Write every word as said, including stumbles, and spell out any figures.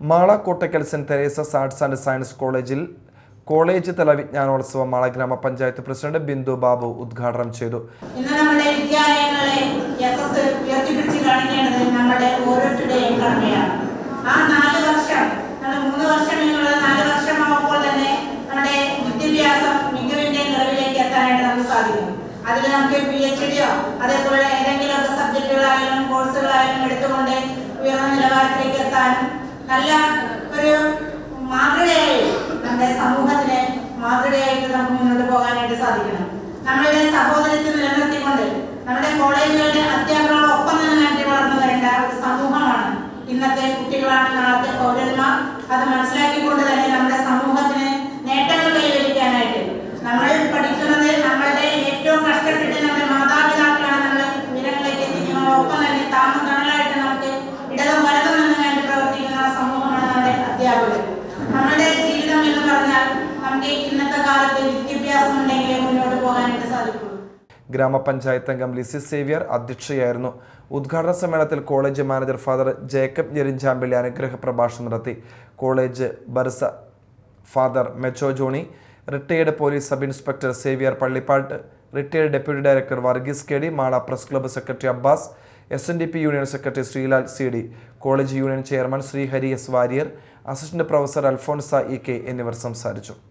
Mala Kottakkal Saint Teresa's Arts and Science കോളേജിൽ college തല വിജ്ഞാനോത്സവം മാള ഗ്രാമപഞ്ചായത്ത് പ്രസിഡന്റ് ബിന്ദു ബാബു ഉദ്ഘാടനം ചെയ്തു. ഇന്ന് നമ്മുടെ വിദ്യാലയങ്ങളെ യശസ്സ് ഉയർത്തിപ്പിടിച്ച് കാണിക്കേണ്ടത് നമ്മുടെ ഓരോരുത്തരുടെയും കടമയാണ്. ആ നാല് വർഷം മൂന്ന് വർഷം എന്നുള്ള നാല് വർഷമാകുമ്പോൾ തന്നെ നമ്മുടെ വിദ്യാഭ്യാസം മികവിന്റെ നിലവിലേക്ക് എത്താനായിട്ട് നമുക്ക് സാധിക്കും. അതിൽ നമുക്ക് പി എച്ച് ഡിയോ അതേപോലെ ഏതെങ്കിലും സബ്ജക്റ്റുകളായാലും കോഴ്സുകളായാലും എടുത്തുകൊണ്ട് ഉയർന്ന നിലവാരത്തിലേക്ക് എത്താനും നല്ല ഒരു മാതൃകയായി നമ്മുടെ സമൂഹത്തിന് മാതൃകയായിട്ട് നമുക്ക് മുന്നോട്ട് പോകാനായിട്ട് സാധിക്കണം. നമ്മളുടെ സഹോദരത്തെ നിലനിർത്തിക്കൊണ്ട് നമ്മുടെ കോളേജുകളുടെ അധ്യാപകരോടൊപ്പം തന്നെ നാട്ടി വളർന്നു വരേണ്ട ഒരു സമൂഹമാണ് ഇന്നത്തെ കുട്ടികളാണ് നാളത്തെ പൗരന്മാർ. അത് മനസ്സിലാക്കിക്കൊണ്ട് തന്നെ നമ്മുടെ സമൂഹത്തിന് നേട്ടങ്ങൾ കൈവരിക്കാനായിട്ട് നമ്മൾ പഠിക്കുന്നത് നമ്മളുടെ ഏറ്റവും കഷ്ടപ്പെട്ട് നമ്മുടെ മാതാപിതാക്കളാണ് നമ്മളെ ഉയരങ്ങളിലേക്ക് എത്തിക്കുന്നത്. ഒപ്പം തന്നെ താമസം തണലായിട്ട് നമുക്ക് ഇടതും വലതും നിന്ന് വേണ്ടി പ്രവർത്തിക്കുന്ന സമൂഹമാണ് നമ്മുടെ അധ്യാപകർ. നമ്മുടെ ജീവിതം എന്ന് പറഞ്ഞാൽ നമുക്ക് ഇന്നത്തെ കാലത്ത് വിദ്യാഭ്യാസം ഉണ്ടെങ്കിലേ മുന്നോട്ട് പോകാനായിട്ട് സാധിക്കുള്ളൂ. ഗ്രാമപഞ്ചായത്ത് അംഗം ലിസി സേവ്യർ അധ്യക്ഷയായിരുന്നു. ഉദ്ഘാടന സമ്മേളനത്തിൽ college manager father Jacob Njerinjampilly അനുഗ്രഹ പ്രഭാഷണം നടത്തി. കോളേജ് ബർസ ഫാദർ മെച്ചോ Johnny, retired police sub inspector Xavier Pallippattu, retired deputy director Varghese K D, Mala press club secretary Abbas, S N D P union secretary Sreelal C D, college union chairman Sreehari S Warrier, assistant professor Alphonsa E K എന്നിവർ സംസാരിച്ചു.